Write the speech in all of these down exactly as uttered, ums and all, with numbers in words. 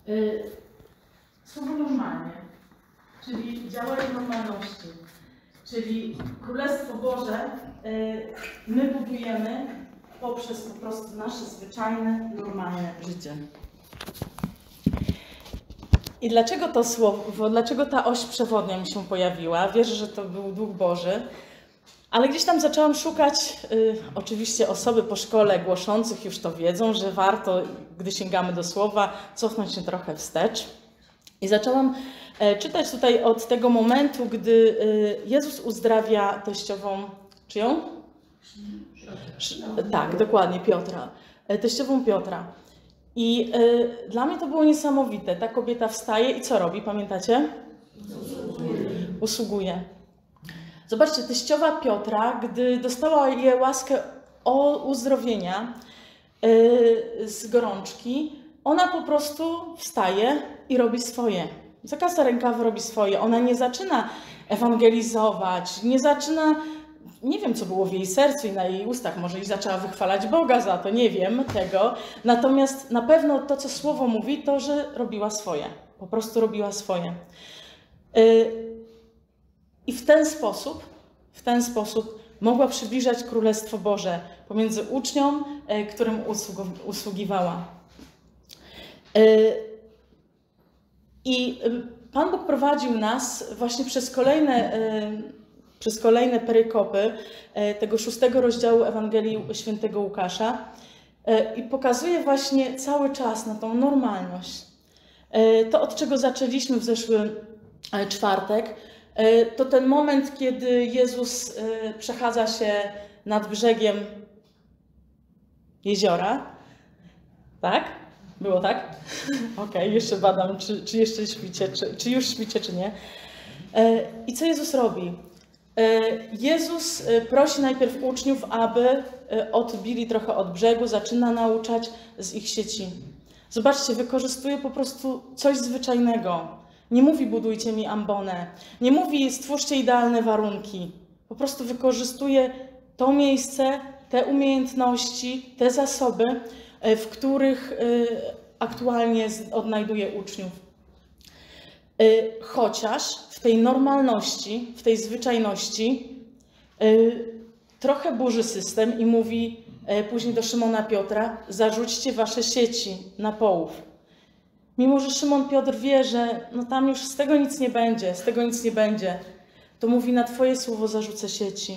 Słowo normalnie, czyli działanie normalności, czyli Królestwo Boże my budujemy poprzez po prostu nasze zwyczajne, normalne życie. I dlaczego to słowo, dlaczego ta oś przewodnia mi się pojawiła? Wierzę, że to był Duch Boży, ale gdzieś tam zaczęłam szukać, y, oczywiście osoby po szkole głoszących już to wiedzą, że warto, gdy sięgamy do słowa, cofnąć się trochę wstecz. I zaczęłam e, czytać tutaj od tego momentu, gdy y, Jezus uzdrawia teściową, czyją? Tak, dokładnie, Piotra. E, teściową Piotra. I y, dla mnie to było niesamowite. Ta kobieta wstaje i co robi, pamiętacie? Usługuje. Usługuje. Zobaczcie, teściowa Piotra, gdy dostała jej łaskę o uzdrowienia y, z gorączki, ona po prostu wstaje i robi swoje. Zakasa rękawy robi swoje. Ona nie zaczyna ewangelizować, nie zaczyna... Nie wiem, co było w jej sercu i na jej ustach. Może i zaczęła wychwalać Boga za to, nie wiem tego. Natomiast na pewno to, co Słowo mówi, to, że robiła swoje. Po prostu robiła swoje. I w ten sposób, w ten sposób mogła przybliżać Królestwo Boże pomiędzy uczniom, którym usługiwała. I Pan Bóg prowadził nas właśnie przez kolejne... przez kolejne perykopy tego szóstego rozdziału Ewangelii Świętego Łukasza i pokazuje właśnie cały czas na tą normalność. To, od czego zaczęliśmy w zeszły czwartek, to ten moment, kiedy Jezus przechadza się nad brzegiem jeziora. Tak? Było tak? Okej, okay, jeszcze badam, czy, czy jeszcze śpicie, czy, czy już śpicie, czy nie. I co Jezus robi? Jezus prosi najpierw uczniów, aby odbili trochę od brzegu, zaczyna nauczać z ich sieci. Zobaczcie, wykorzystuje po prostu coś zwyczajnego. Nie mówi budujcie mi ambonę, nie mówi stwórzcie idealne warunki. Po prostu wykorzystuje to miejsce, te umiejętności, te zasoby, w których aktualnie odnajduje uczniów. Chociaż w tej normalności, w tej zwyczajności trochę burzy system i mówi później do Szymona Piotra: zarzućcie wasze sieci na połów. Mimo że Szymon Piotr wie, że no tam już z tego nic nie będzie, z tego nic nie będzie, to mówi: na twoje słowo zarzucę sieci.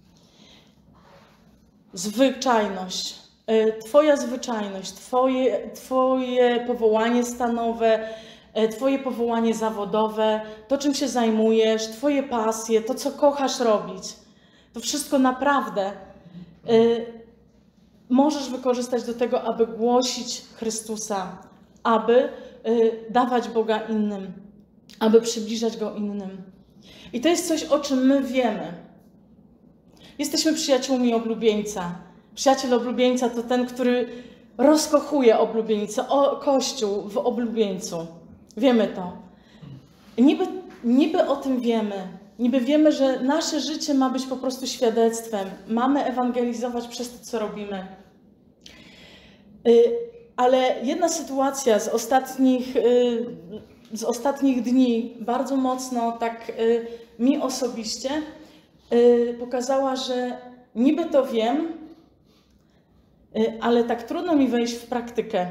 Zwyczajność, twoja zwyczajność, twoje, twoje powołanie stanowe, twoje powołanie zawodowe, to czym się zajmujesz, twoje pasje, to co kochasz robić, to wszystko naprawdę y, możesz wykorzystać do tego, aby głosić Chrystusa, aby y, dawać Boga innym, aby przybliżać Go innym. I to jest coś, o czym my wiemy. Jesteśmy przyjaciółmi oblubieńca. Przyjaciel oblubieńca to ten, który rozkochuje oblubieńcę, o, Kościół w oblubieńcu. Wiemy to. Niby, niby o tym wiemy. Niby wiemy, że nasze życie ma być po prostu świadectwem. Mamy ewangelizować przez to, co robimy. Ale jedna sytuacja z ostatnich, z ostatnich dni bardzo mocno tak mi osobiście pokazała, że niby to wiem, ale tak trudno mi wejść w praktykę.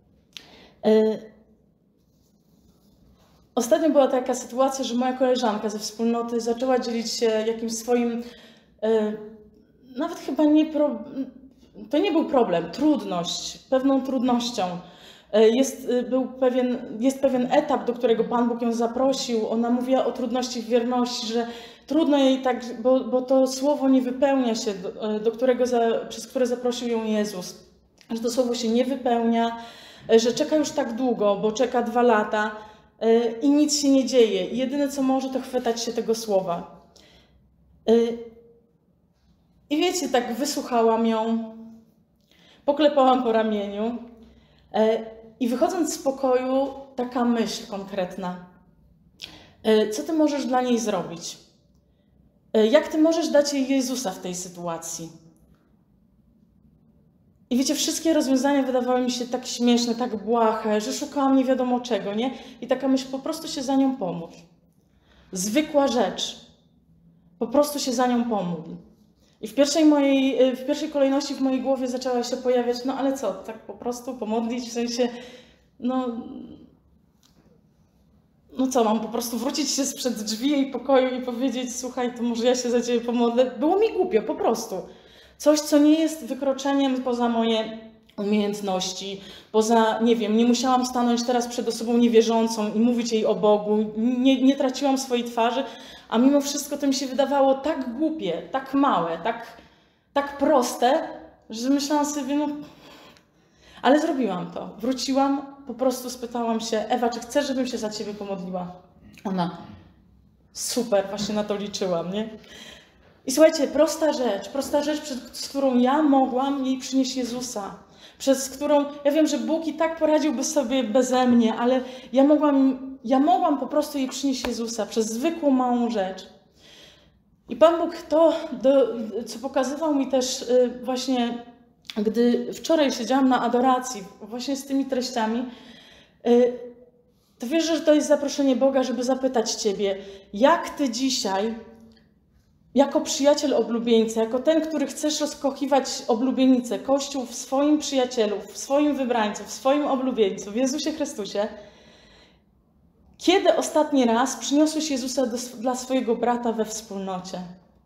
Ostatnio była taka sytuacja, że moja koleżanka ze wspólnoty zaczęła dzielić się jakimś swoim, nawet chyba nie, pro, to nie był problem, trudność, pewną trudnością. Jest, był pewien, jest pewien etap, do którego Pan Bóg ją zaprosił. Ona mówiła o trudności w wierności, że trudno jej tak, bo, bo to słowo nie wypełnia się, do, do którego za, przez które zaprosił ją Jezus. Że to słowo się nie wypełnia, że czeka już tak długo, bo czeka dwa lata i nic się nie dzieje. I jedyne, co może, to chwytać się tego słowa. I wiecie, tak wysłuchałam ją, poklepałam po ramieniu i wychodząc z pokoju, taka myśl konkretna. Co ty możesz dla niej zrobić? Jak ty możesz dać jej Jezusa w tej sytuacji? I wiecie, wszystkie rozwiązania wydawały mi się tak śmieszne, tak błahe, że szukałam nie wiadomo czego, nie? I taka myśl, po prostu się za nią pomódl. Zwykła rzecz. Po prostu się za nią pomódl. I w pierwszej, mojej, w pierwszej kolejności w mojej głowie zaczęła się pojawiać, no ale co, tak po prostu pomodlić, w sensie, no... No co, mam po prostu wrócić się sprzed drzwi jej pokoju i powiedzieć, słuchaj, to może ja się za ciebie pomodlę. Było mi głupio, po prostu. Coś, co nie jest wykroczeniem poza moje umiejętności, poza, nie wiem, nie musiałam stanąć teraz przed osobą niewierzącą i mówić jej o Bogu, nie, nie traciłam swojej twarzy, a mimo wszystko to mi się wydawało tak głupie, tak małe, tak, tak proste, że myślałam sobie, no... Ale zrobiłam to. Wróciłam, po prostu spytałam się, Ewa, czy chcesz, żebym się za ciebie pomodliła? Ona, super, właśnie na to liczyłam, nie? I słuchajcie, prosta rzecz, prosta rzecz, przed, z którą ja mogłam jej przynieść Jezusa, przez którą, ja wiem, że Bóg i tak poradziłby sobie beze mnie, ale ja mogłam, ja mogłam po prostu jej przynieść Jezusa przez zwykłą, małą rzecz. I Pan Bóg to, do, co pokazywał mi też yy, właśnie, gdy wczoraj siedziałam na adoracji, właśnie z tymi treściami, yy, to wiesz, że to jest zaproszenie Boga, żeby zapytać Ciebie, jak Ty dzisiaj, jako przyjaciel oblubieńca, jako ten, który chcesz rozkochiwać oblubienicę, Kościół w swoim przyjacielu, w swoim wybrańcu, w swoim oblubieńcu, w Jezusie Chrystusie, kiedy ostatni raz przyniosłeś Jezusa do, dla swojego brata we wspólnocie?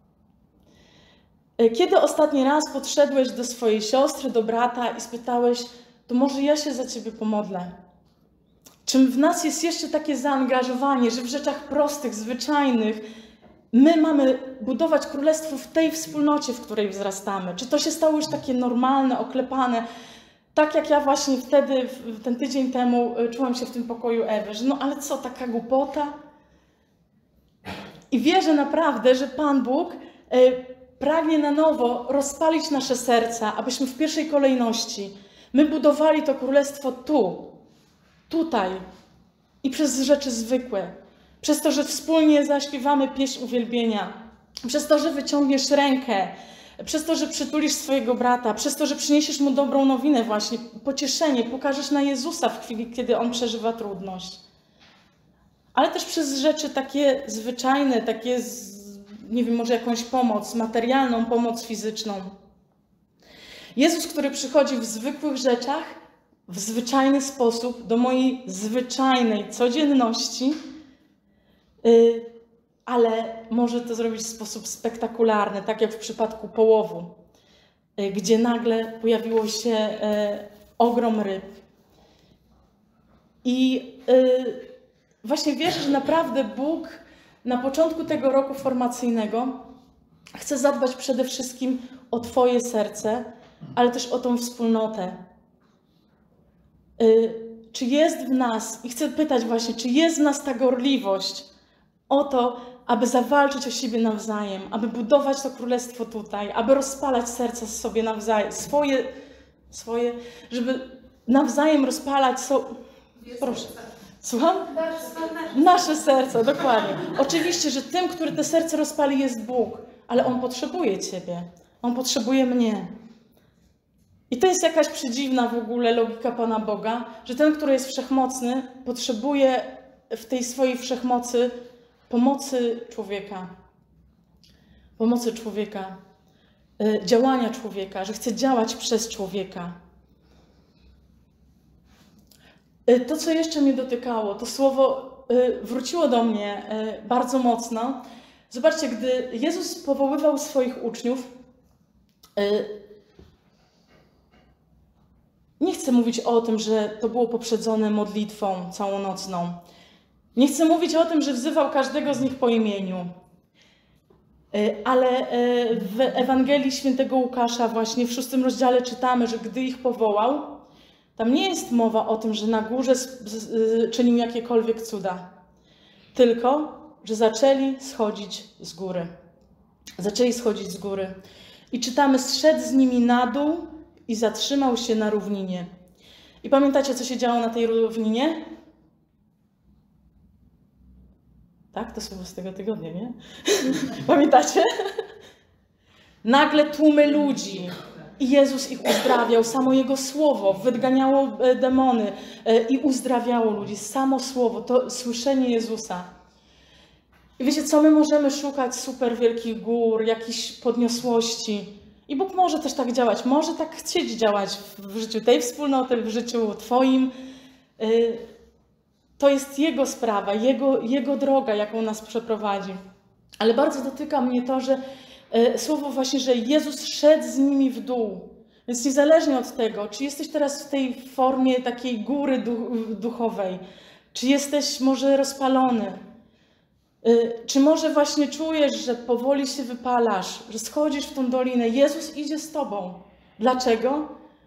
Kiedy ostatni raz podszedłeś do swojej siostry, do brata i spytałeś, to może ja się za Ciebie pomodlę? Czym w nas jest jeszcze takie zaangażowanie, że w rzeczach prostych, zwyczajnych my mamy budować królestwo w tej wspólnocie, w której wzrastamy? Czy to się stało już takie normalne, oklepane? Tak jak ja właśnie wtedy, ten tydzień temu czułam się w tym pokoju Ewy, że no ale co, taka głupota? I wierzę naprawdę, że Pan Bóg pragnie na nowo rozpalić nasze serca, abyśmy w pierwszej kolejności my budowali to królestwo tu, tutaj i przez rzeczy zwykłe. Przez to, że wspólnie zaśpiewamy pieśń uwielbienia, przez to, że wyciągniesz rękę, przez to, że przytulisz swojego brata, przez to, że przyniesiesz mu dobrą nowinę właśnie, pocieszenie, pokażesz na Jezusa w chwili, kiedy on przeżywa trudność. Ale też przez rzeczy takie zwyczajne, takie, nie wiem, może jakąś pomoc, materialną pomoc fizyczną. Jezus, który przychodzi w zwykłych rzeczach, w zwyczajny sposób, do mojej zwyczajnej codzienności, yy, ale może to zrobić w sposób spektakularny, tak jak w przypadku połowu, yy, gdzie nagle pojawiło się yy, ogrom ryb. I yy, właśnie wierzę, że naprawdę Bóg na początku tego roku formacyjnego chce zadbać przede wszystkim o Twoje serce, ale też o tą wspólnotę. Yy, czy jest w nas, i chcę pytać właśnie, czy jest w nas ta gorliwość o to, aby zawalczyć o siebie nawzajem, aby budować to królestwo tutaj, aby rozpalać serca z sobie nawzajem, swoje, swoje, żeby nawzajem rozpalać so... Proszę. Słucham? Nasze serca, dokładnie. Oczywiście, że tym, który te serce rozpali, jest Bóg, ale On potrzebuje Ciebie. On potrzebuje mnie. I to jest jakaś przedziwna w ogóle logika Pana Boga, że ten, który jest wszechmocny, potrzebuje w tej swojej wszechmocy pomocy człowieka. Pomocy człowieka. Działania człowieka, że chce działać przez człowieka. To, co jeszcze mnie dotykało, to słowo wróciło do mnie bardzo mocno. Zobaczcie, gdy Jezus powoływał swoich uczniów, nie chcę mówić o tym, że to było poprzedzone modlitwą całonocną. Nie chcę mówić o tym, że wzywał każdego z nich po imieniu. Ale w Ewangelii Świętego Łukasza właśnie w szóstym rozdziale czytamy, że gdy ich powołał, tam nie jest mowa o tym, że na górze czynił jakiekolwiek cuda, tylko, że zaczęli schodzić z góry. Zaczęli schodzić z góry. I czytamy, zszedł z nimi na dół i zatrzymał się na równinie. I pamiętacie, co się działo na tej równinie? Tak? To słowo z tego tygodnia, nie? Pamiętacie? Nagle tłumy ludzi. I Jezus ich uzdrawiał, samo Jego słowo wyganiało demony i uzdrawiało ludzi. Samo słowo, to słyszenie Jezusa. I wiecie co, my możemy szukać super wielkich gór, jakichś podniosłości. I Bóg może też tak działać, może tak chcieć działać w życiu tej wspólnoty, w życiu Twoim. To jest Jego sprawa, Jego, Jego droga, jaką nas przeprowadzi. Ale bardzo dotyka mnie to, że słowo właśnie, że Jezus szedł z nimi w dół. Więc niezależnie od tego, czy jesteś teraz w tej formie takiej góry duchowej, czy jesteś może rozpalony, czy może właśnie czujesz, że powoli się wypalasz, że schodzisz w tą dolinę, Jezus idzie z tobą. Dlaczego?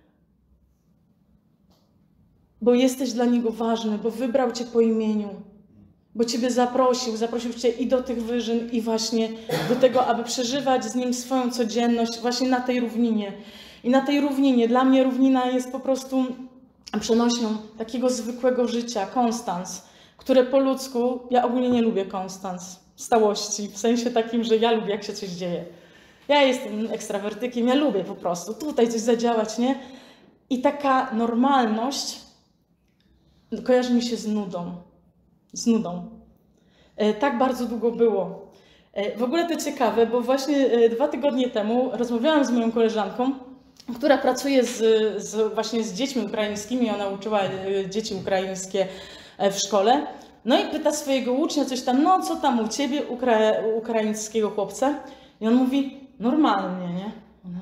Bo jesteś dla Niego ważny, bo wybrał cię po imieniu. Bo Ciebie zaprosił, zaprosił Cię i do tych wyżyn, i właśnie do tego, aby przeżywać z Nim swoją codzienność właśnie na tej równinie. I na tej równinie, dla mnie równina jest po prostu przenośnią takiego zwykłego życia, konstans, które po ludzku, ja ogólnie nie lubię konstans, stałości, w sensie takim, że ja lubię, jak się coś dzieje. Ja jestem ekstrawertykiem, ja lubię po prostu tutaj coś zadziałać, nie? I taka normalność kojarzy mi się z nudą. Z nudą. Tak bardzo długo było. W ogóle to ciekawe, bo właśnie dwa tygodnie temu rozmawiałam z moją koleżanką, która pracuje z, z, właśnie z dziećmi ukraińskimi. Ona uczyła dzieci ukraińskie w szkole. No i pyta swojego ucznia coś tam, no co tam u ciebie, ukra ukraińskiego chłopca? I on mówi, normalnie, nie? Ona,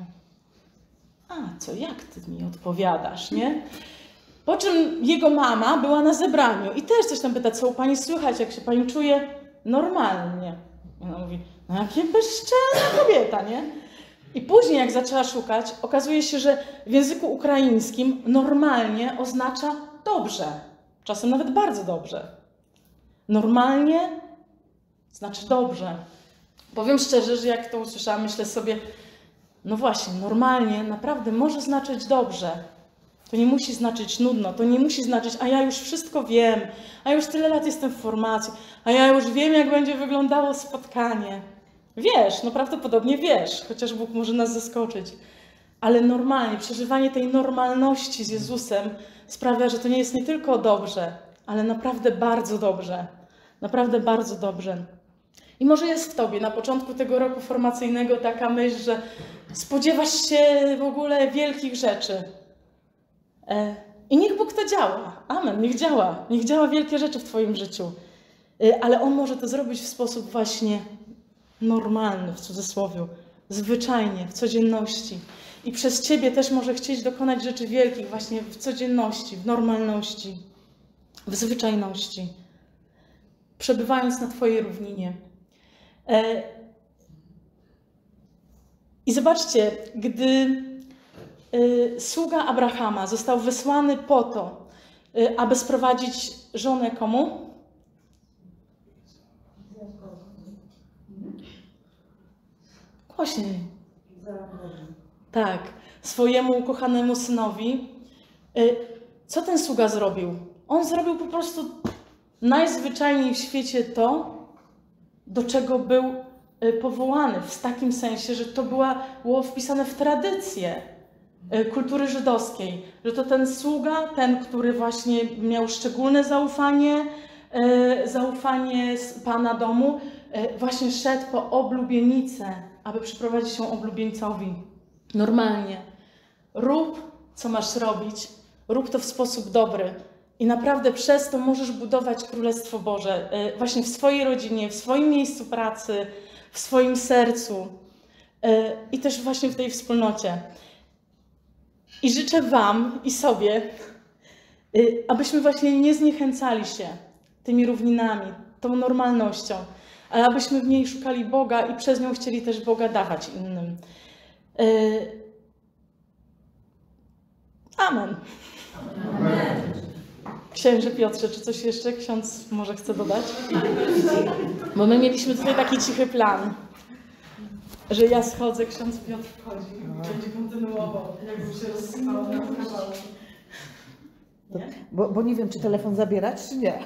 a co, jak ty mi odpowiadasz, nie? Po czym jego mama była na zebraniu i też coś tam pyta, co u pani słychać, jak się pani czuje? Normalnie. I ona mówi, no jakie bezczelna kobieta, nie? I później jak zaczęła szukać, okazuje się, że w języku ukraińskim normalnie oznacza dobrze. Czasem nawet bardzo dobrze. Normalnie znaczy dobrze. Powiem szczerze, że jak to usłyszałam, myślę sobie, no właśnie, normalnie naprawdę może znaczyć dobrze. To nie musi znaczyć nudno, to nie musi znaczyć, a ja już wszystko wiem, a już tyle lat jestem w formacji, a ja już wiem, jak będzie wyglądało spotkanie. Wiesz, no prawdopodobnie wiesz, chociaż Bóg może nas zaskoczyć. Ale normalnie, przeżywanie tej normalności z Jezusem sprawia, że to nie jest nie tylko dobrze, ale naprawdę bardzo dobrze. Naprawdę bardzo dobrze. I może jest w tobie na początku tego roku formacyjnego taka myśl, że spodziewasz się w ogóle wielkich rzeczy. I niech Bóg to działa. Amen. Niech działa. Niech działa wielkie rzeczy w twoim życiu. Ale On może to zrobić w sposób właśnie normalny, w cudzysłowie, zwyczajnie, w codzienności. I przez ciebie też może chcieć dokonać rzeczy wielkich właśnie w codzienności, w normalności, w zwyczajności. Przebywając na twojej równinie. I zobaczcie, gdy sługa Abrahama został wysłany po to, aby sprowadzić żonę komu? Głośniej. Tak, swojemu ukochanemu synowi. Co ten sługa zrobił? On zrobił po prostu najzwyczajniej w świecie to, do czego był powołany. W takim sensie, że to była, było wpisane w tradycję kultury żydowskiej, że to ten sługa, ten, który właśnie miał szczególne zaufanie, zaufanie z Pana domu, właśnie szedł po oblubienicę, aby przyprowadzić ją oblubieńcowi. Normalnie. Rób, co masz robić, rób to w sposób dobry i naprawdę przez to możesz budować Królestwo Boże właśnie w swojej rodzinie, w swoim miejscu pracy, w swoim sercu i też właśnie w tej wspólnocie. I życzę Wam i sobie, abyśmy właśnie nie zniechęcali się tymi równinami, tą normalnością, ale abyśmy w niej szukali Boga i przez nią chcieli też Boga dawać innym. Amen. Amen. Księże Piotrze, czy coś jeszcze ksiądz może chce dodać? Bo my mieliśmy tutaj taki cichy plan, że ja schodzę, ksiądz Piotr wchodzi, będzie kontynuował, jakby się rozsypało na kawałki. Bo, bo nie wiem, czy telefon zabierać, czy nie.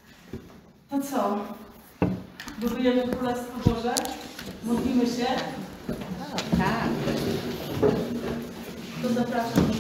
To co? Budujemy Królestwo Boże, modlimy się. Tak. To zapraszam.